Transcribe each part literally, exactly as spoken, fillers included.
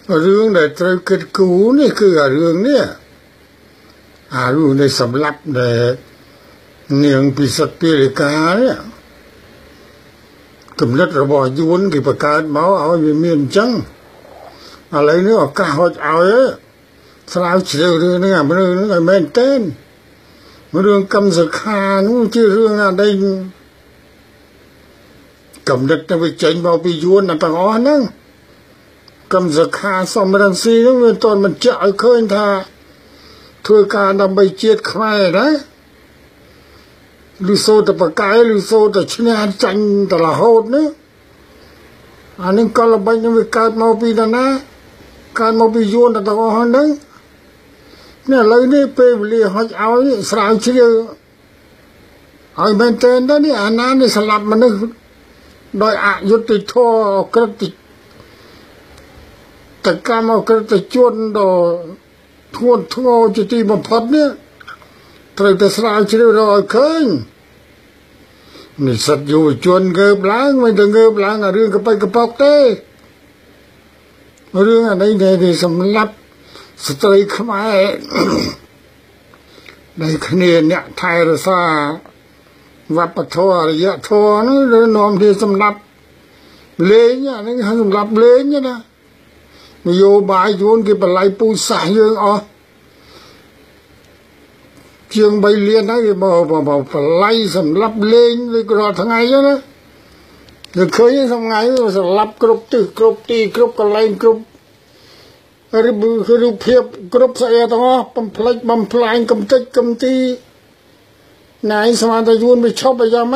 เรื่องในตระกูลกูนี่คือเรื่องเนี่ยอารู้ในสำรับในเนียงปิสัตปิริกาเนี่ยกำลังระบายยุนกี่ประกาศมาเอาอยู่เมียนจังอะไรเนี่ยก้าวเอาเอ้สลาวเชื่อเรื่องนี้มันเรื่องนี้แม่นเต้นมันเรื่องกำสักขานู่นที่เรื่องอะไรกำลังจะไปเจนมาไปยุนนั่นต่างอ๋อนั่งกำสักขาสมรังสีนั่นเป็นตอนมันเจาะเคยท่าทั่วการนำไปเจียดใครนะลิโซตะปะกายลิโซตะชนะจันตะละโหดเนี่ยอันนี้ก็ระบายยังไปการมาปีนั้นนะการมาปีโยนต่างๆหันนั้นเนี่ยเลยนี่ไปเลี้ยหัดเอาเนี่ยสาวเชื่อเอาแมนเทนได้นี่อันนั้นนี่สลับมันนึกโดยอายุติโทกระติแต่การเอากระติจวนโดทวนทวจิตีบัมพัดเนี่ยตระแต่สลายเชื่อเราเคยนี่สัตว์อยู่จวนเกือบล้างไม่ถึงเกือบล้างเรื่องก็ไปกระปอกเต้เรื่องอะไรเนี่ยสำรับสตรีขมายในคะแนนเนี่ยไทยรัสาวัปทวระยะทอนี่เรื่องนอมที่สำรับเลี้ยเนี่ยนี่สำรับเลี้ยเนี่ยนะโยบายโยนกี่ปลายปูสายยังอ๋อเชียงใบเลียนนะกี่บ่บ่บ่ปลายสำรับเลี้ยเลยก็รอทั้งไงนะจะเคยทำไงสำรับกรุบตีกรุบตีกรุบกระไรกรุบหรือคือรูปเพียบกรุบใส่ตัวปั๊มพลัยปั๊มพลายกำจัดกำตีนายสมาธิยุนไปชอบไปยังไหม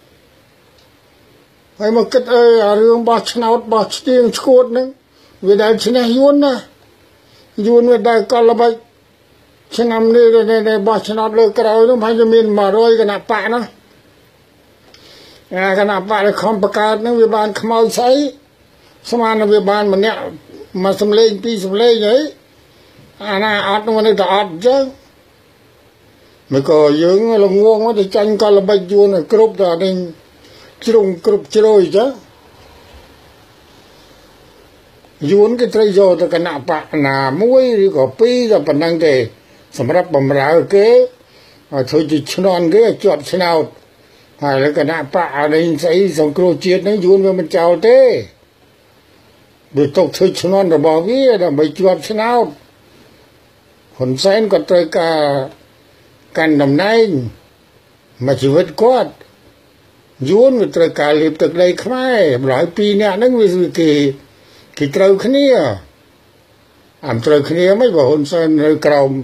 ไอ้มาเกิดเออเรื่องบอชนาดบอชตีนสกูดนึงเวลาชนะยุนนะยุนเวลาก็ระบายชนะนี่ในในบอชนาดเลยกระเอาต้องพายจะมีมาโรยกันหนักปะนะกันหนักปะเลยคอมประกาศนักวิบาลขมเอาใช้สมานวิบาลมันเนี่ยมาสำเร็จปีสำเร็จเลยอันนั้นอัดมันจะอัดจังไม่ก็ยังเราง่วงว่าจะจังก็ระบายยุนกรุบแต่หนึ่งจรุงกรุบจรอยจ้ะยุนก็ตรายโยตกันหนักปะหนามวยหรือก็ปีจะเป็นนั่งเตะสำหรับบำราเก๋เธอจะชนอนเก๋จอดชนเอาหายแล้วกันหนักปะอะไรใส่สงครามเจียดนั้นยุนมันเจ้าเต้โดยตกเธอชนอนระบอกวิ่งไปจวดชนเอาคนเซนก็ตรายกากันดำเนินมาชีวิตกอดยุนก็ตรายกาเล็บตะไคร้ขมายหลายปีเนี่ยนั่งวิสุทธิกิตราวขณีอ่ะอ่านตราวขณีไม่บอกคนเซนเลยกล่าว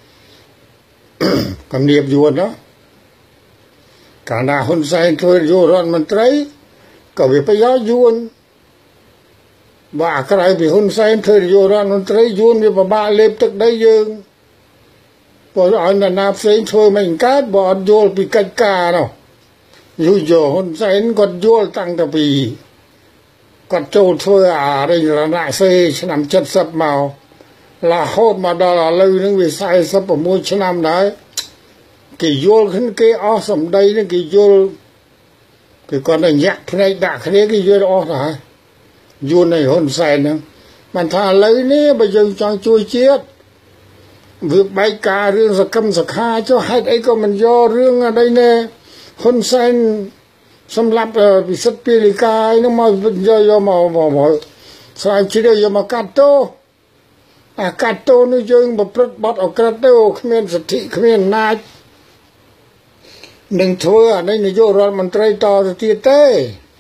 กำเนียบยุนเนาะการนาคนเซนช่วยยุนมันตรายก็ไปไปย้อนยุนว่าใครเป็นคนเซนช่วยยุนมันตรายยุนไปบ้าเล็บตะได้ยังพอเอาหน้าเซนช่วยไม่กัดบอกโยนไปกัดกาเนาะอยู่โยคนเซนก็โยนตั้งแต่ปีก็โจทย์ช่วยอะไรระนาเซชนำจัดสับเมาลาโหดมาดาราเลยนึกวิสัยสับประมูลชนำได้กี่โยลขึ้นกี่อสมได้นี่กี่โยลกี่ก่อนนั้นยักษ์ในดักนี้กี่โยลออกนะโยนในหุ่นใส่นะมันท่าเลยนี่ไปยังจังช่วยเจี๊ยบวิบใบกาเรื่องสกัมสขาเจ้าให้ไอ้ก็มันย่อเรื่องอะไรเนี่ยหุ่นใส่สำหรับพิสัตปิลิกายนั่นมาย่อยมามามาสายชีเดียมากัดโตอากัดโตนี่ยังแบบปลดบอดออกกัดโตขมิ้นสติขมิ้นนาดหนึ่งทัวร์ในนโยบายมันไตรต่อสติเต้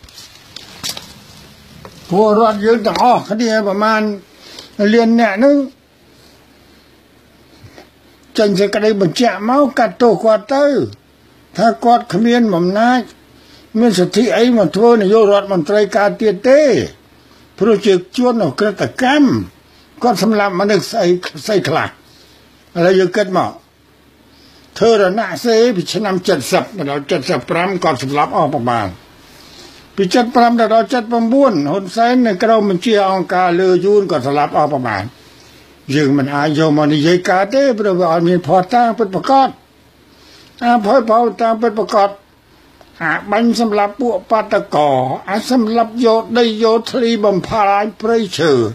พัวรถยืนต่อคดีประมาณเรียนเนี่ยนึงจังจะกระไรบัญชีเมากัดโตกวาดเต้ถ้ากอดขมิ้นหม่อมนาเมื่อสติไอ้มันทัวร์นโยบายมันไตรการเตี้ยเต้โปรเจกต์ชวนออกกระตักกรรมก็สำหรับมันใส่ใส่ขลักอะไรเยอะเกินมาเธอระนาเซ่พิชนำจัดสับเราจัดสับพรำก่อนสำหรับออกประมาณพิจัดพรำเราจัดประบุนหุ่นเซนในกระเรามันเชี่ยองกาเลือยูนก่อนสำหรับออกประมาณยังมันอายมันยัยกาเต้ประวัติมีพอตั้งเป็นประกอบอาพอยพอตั้งเป็นประกอบอาบันสำหรับปุปัตตะกออาสำหรับโยดได้โยทรีบำพารายเปรย์เชื่อ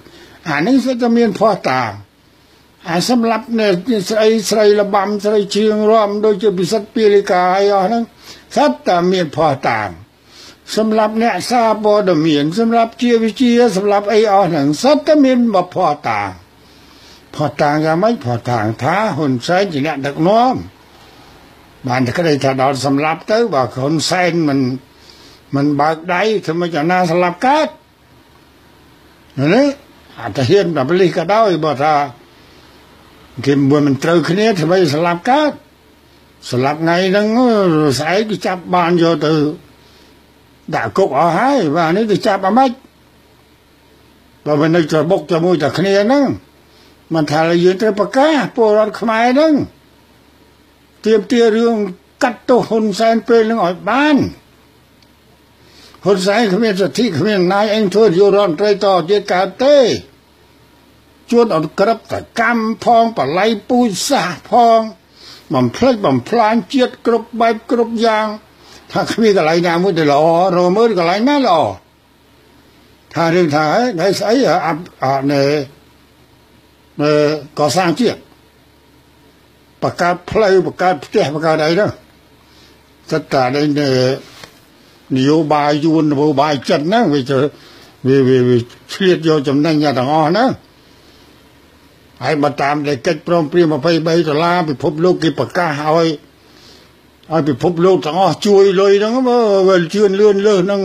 អានេះវាតែមានផោះតាងអាសម្រាប់នៅស្រីស្រីលបាំស្រីជឿងរំដូចជាពិសិដ្ឋពីលីកាអីអស់ហ្នឹងស្រាប់តែមានផោះតាងសម្រាប់អ្នកសារព័ត៌មានសម្រាប់ជាវិជាសម្រាប់អីអស់ហ្នឹងស្រាប់តែមានបផោះតាងផោះតាងយ៉ាងម៉េចផោះតាងថាហ៊ុនសែនជាអ្នកដឹកនាំបានតែគេថាដល់សម្រាប់ទៅបើហ៊ុនសែនមិនមិនបើកដៃធ្វើមិនចំណាស្លាប់កើតនេះអាទៅហ៊ានតែប៉ូលីសក៏ដោយបើថាគេមិនត្រូវគ្នាធ្វើមិនស្លាប់កើតស្លាប់ថ្ងៃហ្នឹងស្អែកគេចាប់បានយកទៅដាក់គុកអស់ហើយបាទនេះទៅចាប់អាម៉េចបើមិននៅច្របុកជាមួយតែគ្នាហ្នឹងមិនថាយើងត្រូវប្រកាសពលរដ្ឋខ្មែរហ្នឹងទាមទាររឿងកាត់ទោសហ៊ុនសែនពេលហ្នឹងឲ្យបានហ៊ុនសែនគ្មានសិទ្ធិគ្មានអំណាចអីធ្វើយុរដ្ឋមន្ត្រីតទៀតកើតទេជួនអត់ក្របតកម្មផងបល័យពូជសាសផងបំផ្លិចបំផ្លាញជាតិគ្រប់បែបគ្រប់យ៉ាងថាគ្មានកន្លែងណាមួយទៅល្អរមើលកន្លែងណាល្អថារឿងថាហើយស្អីអាប់អត់នៅអឺកសាងជាតិបង្កើតផ្លូវបង្កើតផ្ទះបង្កើតអីហ្នឹងសិតតានេះនយោបាយយួននយោបាយចិត្តហ្នឹងវាវាវាឆ្លៀតយកចំណេញទាំងអស់ហ្នឹងហើយបើតាមដែលកិច្ចព្រមព្រៀងยี่สิบสามដុល្លារពិភពលោកគេប្រកាសឲ្យឲ្យពិភពលោកទាំងអស់ជួយលុយហ្នឹងវាជឿនលឿនលើសនឹង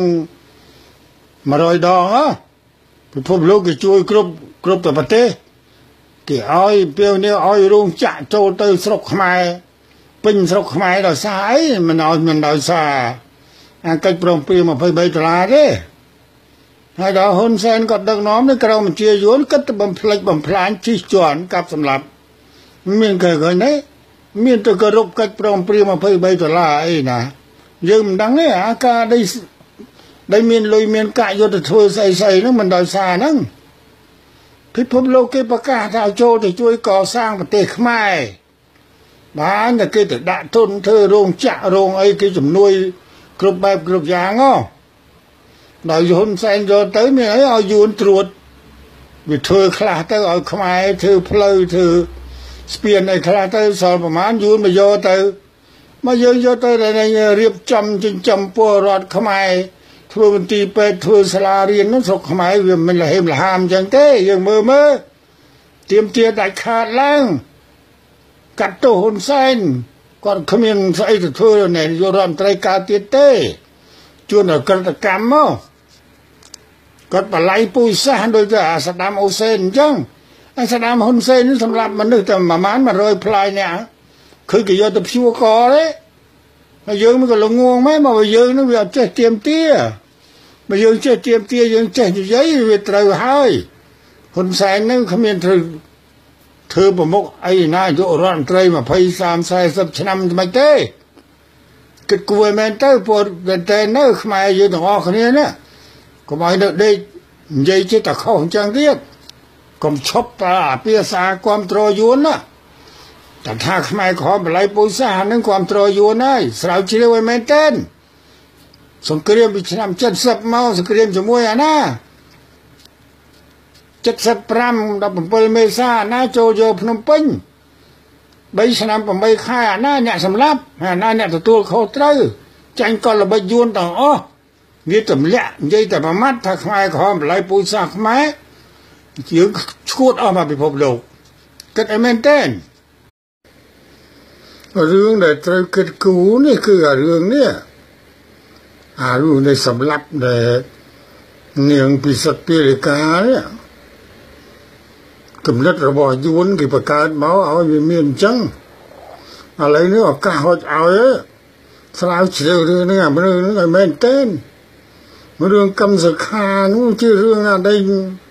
một trămដងហ៎ពិភពលោកគេជួយគ្រប់គ្រប់តែប្រទេសគេឲ្យពេលនេះឲ្យរោងចក្រចូលទៅស្រុកខ្មែរពេញស្រុកខ្មែរដោយសារអីមិនឲ្យមិនដោយសារអាកិច្ចព្រមព្រៀងยี่สิบสามដុល្លារទេហើយដល់ហ៊ុនសែនក៏ដឹកនាំនៅក្រៅបញ្ជាយួនគិតទៅបំផ្លិចបំផ្លាញជិះជាន់កាប់សម្លាប់មានគេឃើញទេមានទៅគោរពកិច្ចព្រមព្រៀងยี่สิบสามដុល្លារអីណាយើងមិនដឹងទេអាការដែលដែលមានលុយមានកាក់យកទៅធ្វើស្អីស្អីហ្នឹងមិនដោយសារហ្នឹងពិភពលោកគេប្រកាសថាចូលទៅជួយកសាងប្រទេសខ្មែរបានតែគេទៅដាក់ទុនធ្វើរោងចក្ររោងអីគេជំនួយគ្រប់បែបគ្រប់យ៉ាងហ៎ដល់ហ៊ុនសែនយកទៅមានអីឲ្យយួនត្រួតវាធ្វើខ្លះទៅឲ្យខ្មែរធ្វើផ្លូវធ្វើស្ពានអីខ្លះទៅសល់ប្រមាណយួនមកយកទៅមកយើងយកទៅរៀបចំចិញ្ចឹមពលរដ្ឋខ្មែរធ្វើមន្ទីរពេទ្យធ្វើសាលារៀននោះស្រុកខ្មែរវាមិនលហេមលហាមអញ្ចឹងទេយើងមើលមើលទៀមទាដាច់ខាតឡើងកាត់ទោសហ៊ុនសែនគាត់គ្មានស្អីទៅធ្វើនៅយុរដ្ឋមន្ត្រីការទៀតទេជួនអក្រិតកម្មមកគាត់បល័យពូជសាសន៍ដូចតែអាសាដាមអូសេនអញ្ចឹងអាសាដាមហ៊ុនសែននេះសម្រាប់មនុស្សតែប្រហែលmột trămផ្លាយអ្នកឃើញគេយកទៅព្យួរកទេហើយយើងមិនក៏ល្ងងមែនមកយើងនឹងវាអត់ចេះទៀមទាបើយើងចេះទៀមទាយើងចេះនិយាយវាត្រូវហើយហ៊ុនសែននឹងគ្មានធ្វើធ្វើប្រមុខអីណាយករដ្ឋមន្ត្រីยี่สิบ สาม สี่ 0ឆ្នាំមិនទេគិតគួរមែនទៅពលតែនៅខ្មែរយើងទាំងអស់គ្នាណាកុំឲ្យនៅដេកនិយាយចិត្តតែខុសអញ្ចឹងទៀតកុំឈប់តែអាភាសាគ្រប់ត្រយួនណាតែថាខ្មែរខំបល័យពូជសាសន៍ហ្នឹងគ្រប់ត្រយួនហើយស្រាវជ្រាវឲ្យមែនទេសង្គ្រាមពីឆ្នាំเจ็ดสิบមកសង្គ្រាមជាមួយអាណាเจ็ดสิบห้า 17មេសាអាណាចូលយកភ្នំពេញ3ឆ្នាំ8ខែអាណាអ្នកសម្លាប់អាណាអ្នកទទួលខុសត្រូវចាញ់កលល្បិចយួនទាំងអស់វាទម្លាក់និយាយតែប្រមាថថាខ្មែរក្រហមបល័យពូជសាសន៍ខ្មែរយើងឈួតអស់មកពិភពលោកគិតឲ្យមែនទេរឿងដែលត្រូវគិតគូរនេះគឺរឿងនេះអារឿងនៃសម្លាប់ដែលនាងពិសិដ្ឋពីលិកានេះគំនិតរបស់យួនគេបង្កើតមកឲ្យវាមានអញ្ចឹងឥឡូវនេះឱកាសហត់ឲ្យស្រាវជ្រាវរឿងនេះអារឿងនេះឲ្យមែនទេរឿងកម្មសខានោះជារឿងណាដែល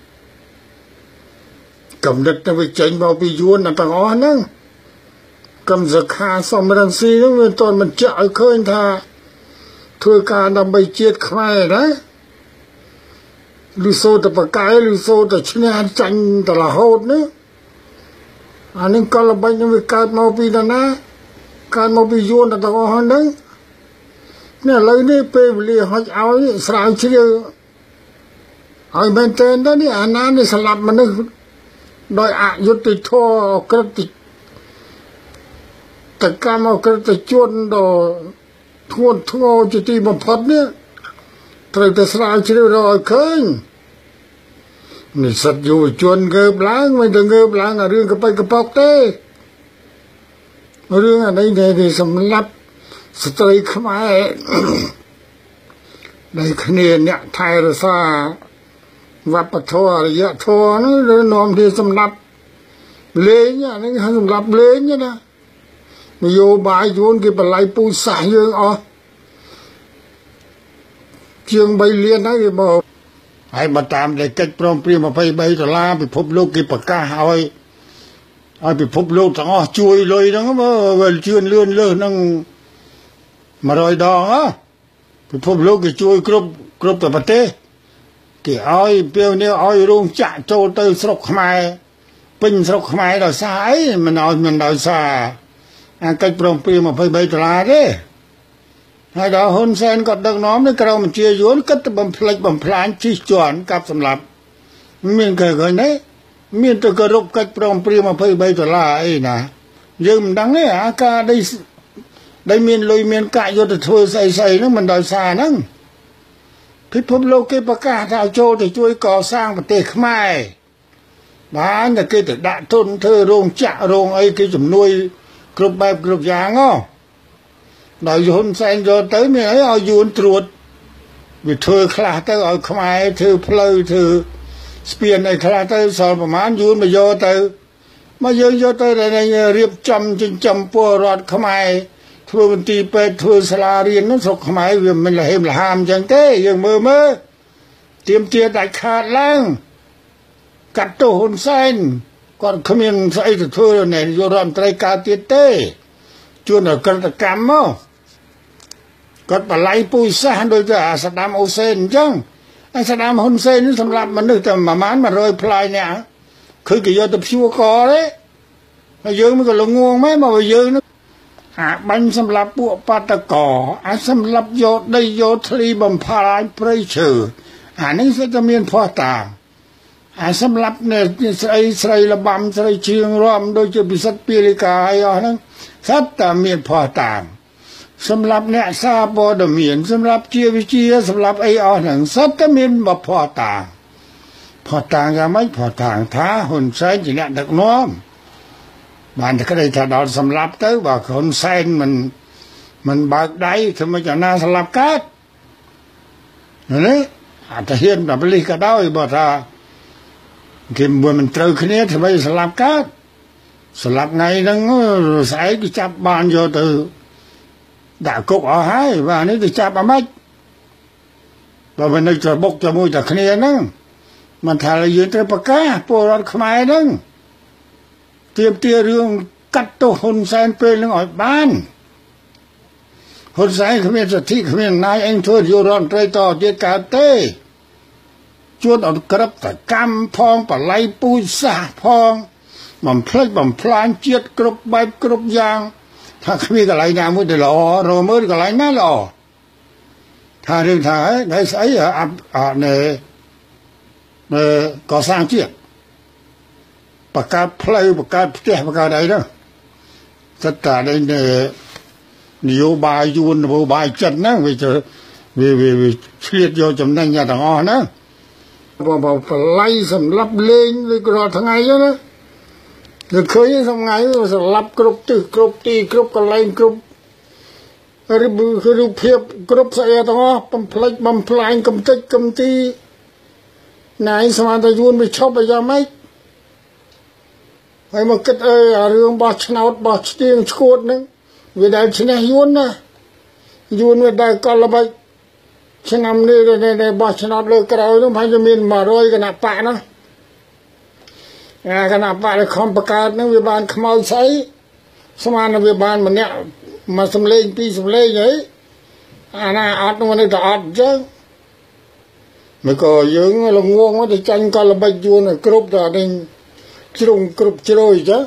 កំណត់ទៅចេញមកពីយួនទាំងអស់ហ្នឹងកម្មសខាសំរងស៊ីហ្នឹងវាតន់មិនចាក់ឲ្យឃើញថាធ្វើការដើម្បីជាតិខ្មែរណាលឺសូតបកាយលឺសូតឈ្នះចាញ់តរហូតនេះអានឹងកលបាញ់នឹងវាកើតមកពីណាកើតមកពីយួនទាំងអស់ហ្នឹងនេះឥឡូវនេះពេលវេលាហុចឲ្យស្រាវជ្រាវហើយមែនតើនេះអាណានេះស្លាប់មនុស្សដោយអយុត្តិធម៌ក្រតិតកម្មក្រតិជនដ៏ធ្ងន់ធ្ងរជាទីបំផុតនេះត្រូវតែស្រាវជ្រាវរកឲ្យឃើញនិស្សិតយុវជនកើបឡើងមិនទៅងើបឡើងអារឿងកប៉ិកប៉ុកទេរឿងអានេះដែលសម្រាប់ស្ត្រីខ្មែរដែលគ្នាអ្នកថែរក្សាវប្បធម៌អរិយធម៌នោះនាំទៅសម្រាប់លេងអានេះសម្រាប់លេងណានយោបាយយួនគេបល័យពូជសាសន៍យើងអស់ជាងបីលានហើយគេមកហើយបើតាមដែលកិច្ចព្រមព្រៀងยี่สิบสามដុល្លារពិភពលោកគេប្រកាសឲ្យឲ្យពិភពលោកទាំងអស់ជួយលុយហ្នឹងមើលជឿនលឿនលើសហ្នឹងmột trămដងហ៎ពិភពលោកគេជួយគ្រប់គ្រប់តែប្រទេសគេឲ្យពេលនេះឲ្យរោងចក្រចូលទៅស្រុកខ្មែរពេញស្រុកខ្មែរដោយសារអីមិនឲ្យមិនដោយសារអាកិច្ចព្រមព្រៀងยี่สิบสามដុល្លារទេហើយដល់ហ៊ុនសែនក៏ដឹកនាំនេះក្រមបញ្ជាយួនគិតទៅបំផ្លិចបំផ្លាញជិះជាន់កាប់សម្លាប់មានគេឃើញទេមានទៅគោរពកិច្ចព្រមព្រៀងยี่สิบสามដុល្លារអីណាយើងមិនដឹងទេអាការដែលដែលមានលុយមានកាក់យកទៅធ្វើស្អីស្អីហ្នឹងមិនដោយសារហ្នឹងពិភពលោកគេប្រកាសថាចូលទៅជួយកសាងប្រទេសខ្មែរបានតែគេទៅដាក់ទុនធ្វើរោងចក្ររោងអីគេជំនួយគ្រប់បែបគ្រប់យ៉ាងហ៎ដល់ហ៊ុនសែនយកទៅមានអីឲ្យយួនត្រួតវាធ្វើខ្លះទៅឲ្យខ្មែរធ្វើផ្លូវធ្វើស្ពានអីខ្លះទៅសល់ប្រមាណយួនមកយកទៅមកយើងយកទៅរៀបចំចិញ្ចឹមពលរដ្ឋខ្មែរធ្វើមន្ទីរពេទ្យធ្វើសាលារៀននោះស្រុកខ្មែរវាមិនលហេមលហាមអញ្ចឹងទេយើងមើលមើលទៀមទាដាច់ខាតឡើងកាត់ទោសហ៊ុនសែនគាត់គ្មានស្អីទៅធ្វើនៅយុរដ្ឋមន្ត្រីការទៀតទេជួនដល់ក្រតកម្មមកគាត់បល័យពូជសាសន៍ដោយតែអាសាដាមអូសេនអញ្ចឹងអាសាដាមហ៊ុនសែននេះសម្រាប់មនុស្សតែប្រមាណmột trămផ្លាយអ្នកគឺគេយកទៅព្យួរកទេហើយយើងមិនក៏ល្ងងមែនមកយើងអាបាញ់សម្រាប់ពួកបាតកោអាសម្រាប់យកដីយកធ្លីបំផាយព្រៃឈើអានេះសិតតែមានភ័ស្តុតាងអាសម្រាប់នៅស្រីស្រីលបាំស្រីជឿងរំដូចជាពិសិដ្ឋពីលីកាអីអស់ហ្នឹងសិតតែមានភ័ស្តុតាងសម្រាប់អ្នកសារព័ត៌មានសម្រាប់ជាវិជាសម្រាប់អីអស់ហ្នឹងសិតតែមានភ័ស្តុតាងភ័ស្តុតាងយ៉ាងម៉េចភ័ស្តុតាងថាហ៊ុនសែនជាអ្នកដឹកនាំបានតែគេថាដល់សម្លាប់ទៅបើហ៊ុនសែនមិនមិនបើកដៃធ្វើមិនចំណាសម្លាប់កើតនេះអាទៅហ៊ានតែប៉លិសក៏ដោយបើថាគេមិនត្រូវគ្នាធ្វើមិនសម្លាប់កើតសម្លាប់ថ្ងៃហ្នឹងស្អែកគេចាប់បានយកទៅដាក់គុកអស់ហើយបាទនេះទៅចាប់អាម៉េចបើមិននៅច្របុកជាមួយតែគ្នាហ្នឹងមិនថាយើងត្រូវប្រកាសពលរដ្ឋខ្មែរហ្នឹងទៀមទារឿងកាត់ទោសហ៊ុនសែនពេលនឹងឲ្យបានហ៊ុនសែនគ្មានសិទ្ធិគ្មានអំណាចអីធ្វើយុរដ្ឋមន្ត្រីតទៀតកើតទេជួនអត់ក្របតកម្មផងបល័យពូជសាសន៍ផងបំផ្លិចបំផ្លាញជាតិគ្រប់បែបគ្រប់យ៉ាងថាគ្មានកន្លែងណាមួយដែលល្អរមើលកន្លែងណាល្អថារឿងថាហើយស្អីអាប់ណែកសាងជាតិបង្កើតផ្លូវបង្កើតផ្ទះបង្កើតអីហ្នឹងសិតតានេះនយោបាយយួននយោបាយចិនហ្នឹងវាវាវាឆ្លៀតយកចំណេញទាំងអស់ហ្នឹងបងបងបល័យសម្រាប់លេងឬក៏ថ្ងៃហ្នឹងណាគឺឃើញថ្ងៃសម្រាប់គ្រប់ទិសគ្រប់ទីគ្រប់កន្លែងគ្រប់រូបភាពគ្រប់ស្អីទាំងអស់បំផ្លិចបំផ្លាញកំទេចកំទីណៃស្មានតែយួនវាឈប់ឲ្យយ៉ាងម៉េចហើយមកគិតអើអារឿងបោះឆ្នោតបោះស្ទៀងឈួតហ្នឹងវាដែលឈ្នះយួនណាយួនវាដែលកលល្បិចឆ្នាំនេះដែលបោះឆ្នោតលើក្រោយនោះហើយจะមានmột trămគណៈបកណាអាគណៈបកដែលខំបង្កើតហ្នឹងវាបានខ្មោចស្អីស្មានវាបានម្នាក់មកសំលេងពីរសំលេងហីអាណាអត់នោះនៅតែអត់អញ្ចឹងមិនក៏យើងល្ងងទៅចាញ់កលល្បិចយួនគ្រប់តែនេះជ្រុងគ្រប់ជ្រោយចឹង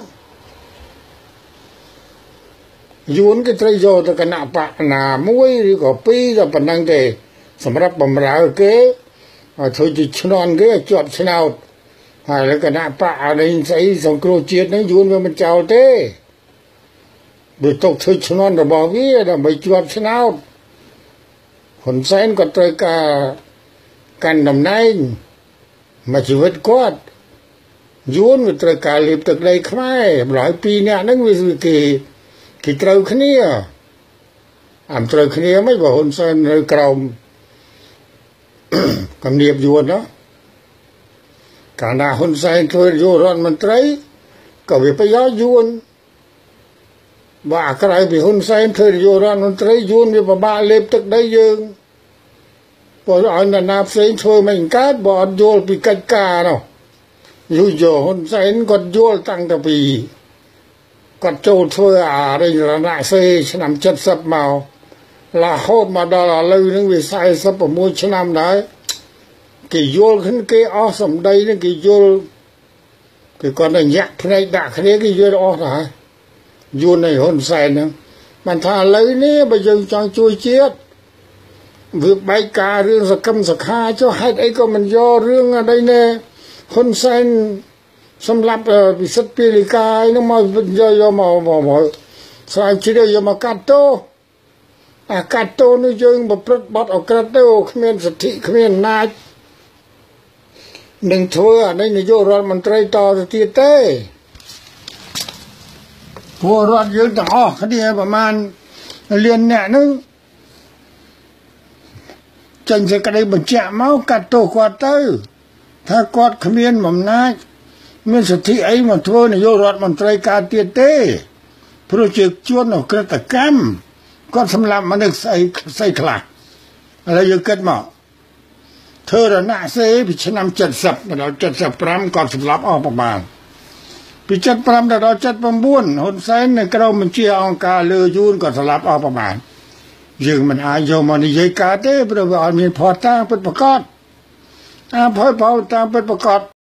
យួនគេត្រូវយកទៅគណៈបកណាមួយឬក៏ពីរតែប៉ុណ្ណឹងទេសម្រាប់បំរើគេ thôi thì non cái chuột thế nào hay là cái nạp bạ đây thấy dòng cua chiết nó yun với mình chào thế bị tộc thôi non rồi bỏ cái là mấy chuột thế nào hồn sen còn tới cả căn năm nay mà chỉ vượt quát yun với tới cả liệp từ đây không ai loại pi nè nó vì cái cái trâu khné làm trâu khné mấy bảo hồn sen rồi cầu cầm niệm yun đó cả na hồn sen thôi vô ron mình thấy có việc phải giáo yun và cái bị hồn sen thôi vô ron mình thấy yun với ba liệp từ đây dương bỏ anh là nạp sen thôi mình cát bỏ vô bị cắt ca nào dù giờ hồn sen còn vô tăng tập bị còn trâu thôi à đây là nại xe nằm chất sập màu là hốt mà đó là lâu những vì sai sắp ở môi chân năm đấy cái vô cái cái ó sầm đây nó cái vô cái con này nhạc thế này đã cái cái vô đó hả vô này hôn sen nữa mình thà lấy nè bây giờ cho chui chết việc bay cả riêng giặc cầm giặc ha cho hai ấy có mình do riêng ở đây nè hôn sen xâm lập Piseth Pilika nó mà do do mà mà mà sao chỉ để do mà cắt tô à cắt tô nó dương mà bật bật ở cắt tô không nên sự thị không nên nai đừng thôi à đây là vô rồi mình trai to rồi tiệt tê vô rồi dương tỏ cái gì mà man liền nhẹ nó chân sẽ cái đây mình chạm máu cắt tô quạt tớiถ้ากอดขมิ้นหม่อมนายเมื่อสติไอ้มันทั่วในโยรอดมันไตรการเตียเต้พระเจ้าชวนเอากระตกรรมก็สำหรับมันนึกใส่ใส่ขลักอะไรเยอะเกิดมาเธอระนาเซ่พิชนำจัดสับเราจัดสับพรำก่อนสำหรับออกประมาณพิจัดพรำเราจัดประบุนหนไซน์ในกระมันเชี่ยองกาเลือยูนก่อนสำหรับออกประมาณยังมันอายุมันยิ่งกาเต้เพราะว่ามีพอตั้งเป็นประกอบอาพอยเผาตามเป็นประกอบ